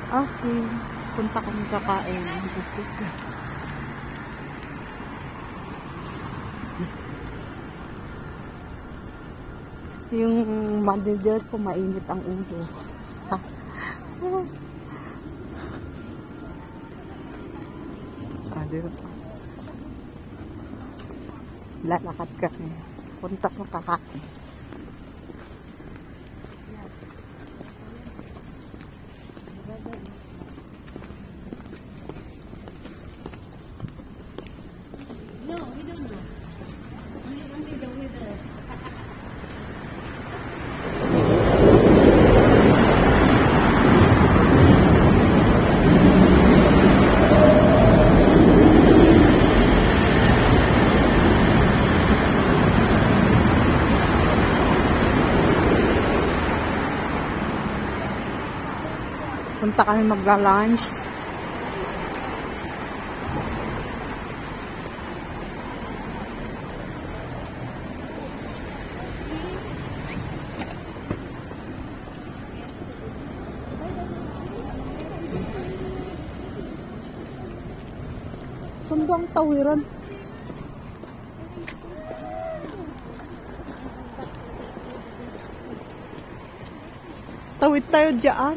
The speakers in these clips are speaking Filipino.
Okay. Punta kami kakain. Yung manager ko mainit ang ulo. Diba? Lalakad kami. Punta ko kakain. No, we don't know. Only the weather. Punta kami magla-lunch. Saan ba ang tawiran? Tawid tayo dyan.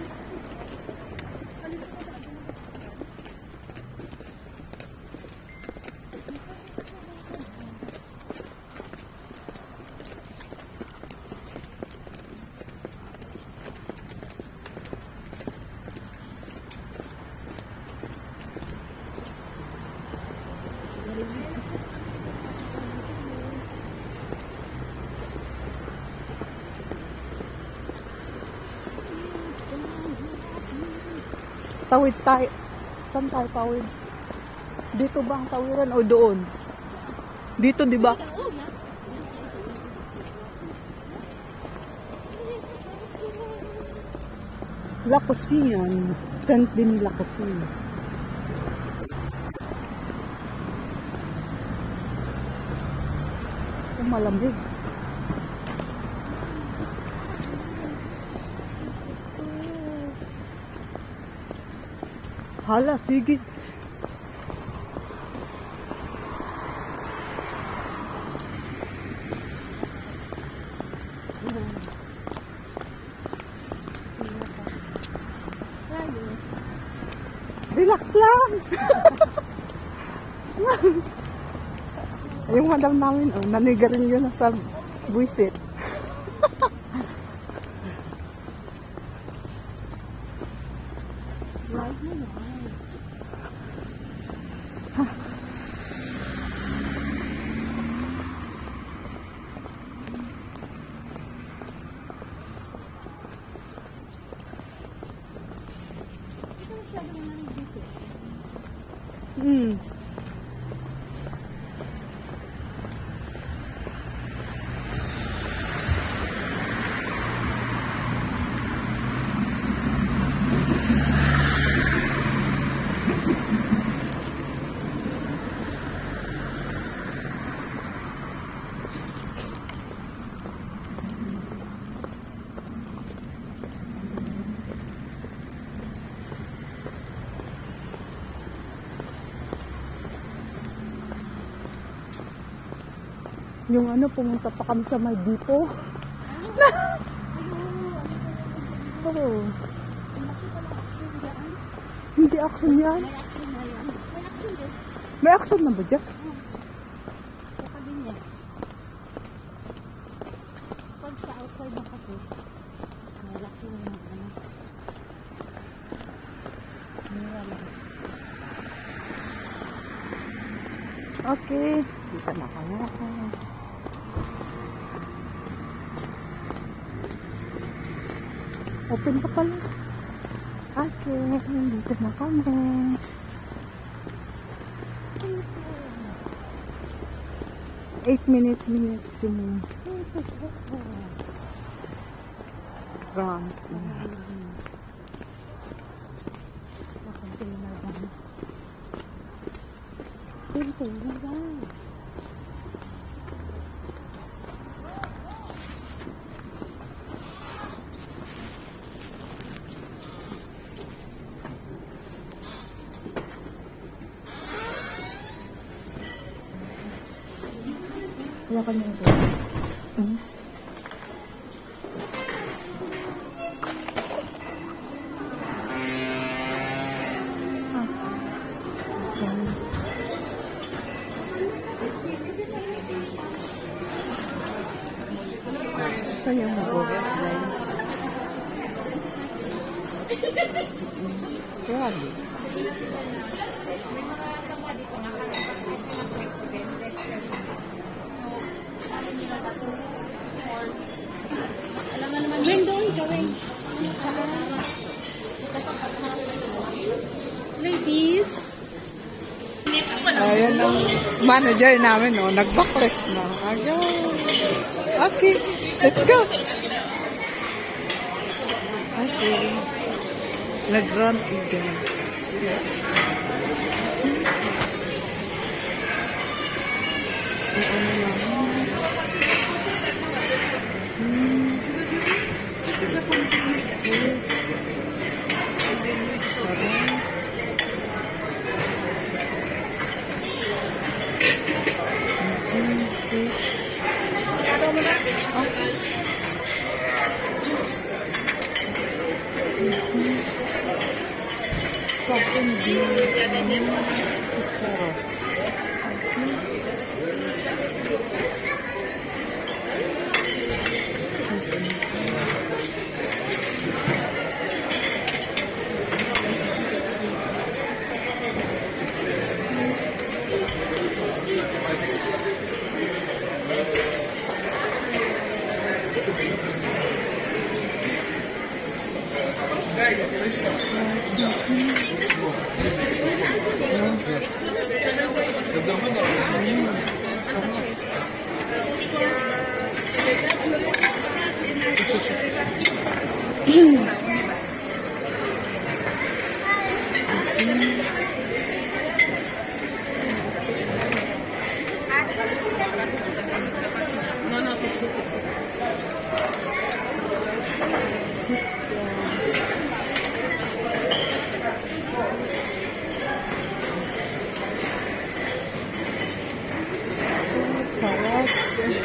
Tawid tayo. Saan tayo tawid? Dito ba ang tawiran o doon? Dito, di ba? La Cocina. Saint Denis La Cocina. Malamig. Hala, sige. Relax lang. Yung madam namin, nanigarilyo na sa buwisit. Yung ano, pumunta pa kami sa may dito. Oh. Hindi action yan. May action na yan. May action din. May action na ba dyan? Saka din yan. Pag sa outside na kasi, may laki na yung ano. Mura lang. Okay. Dito na kami. Open pa pala. Okay. Dito na kami. Eight minutes maximum. Run. Hawakan niyo sa Mhm. Kaya mag-overfly. Grabe. Gawin doon, gawin. Ladies. Ayan ang manager namin, no? Nag-backless na. Again. Okay, let's go. Okay. Nag-run again. Ano lang. Sarap.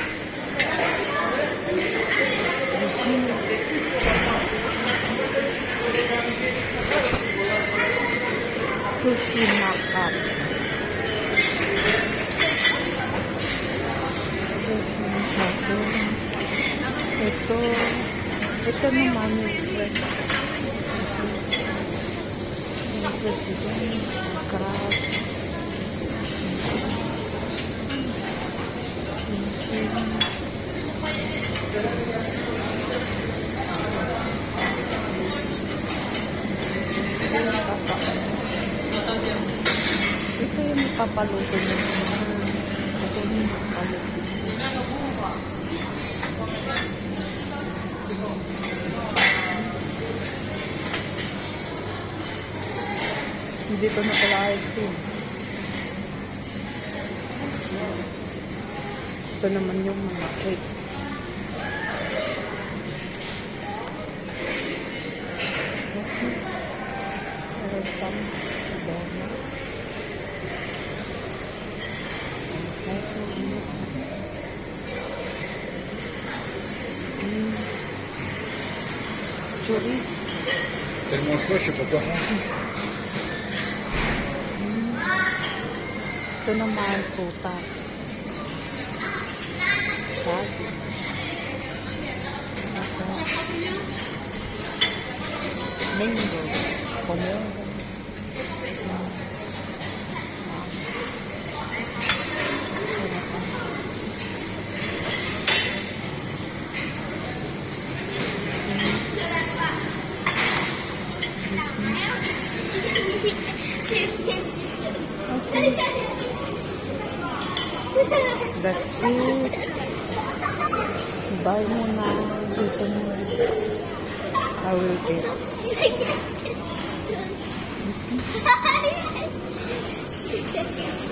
Sushi makan. Ito naman yung crab. Ito yung ipapaluto niya. Ito yung ipapaluto niya. Hindi pa na pala ice cream. Ito naman yung mga cake. Meron pang donut. Chorizo. Tellement proche, pourquoi pas? Ito naman prutas. Sabi. Ito. Mango. Pomelo. That's it. Buy mo na. Dito mo. I will eat.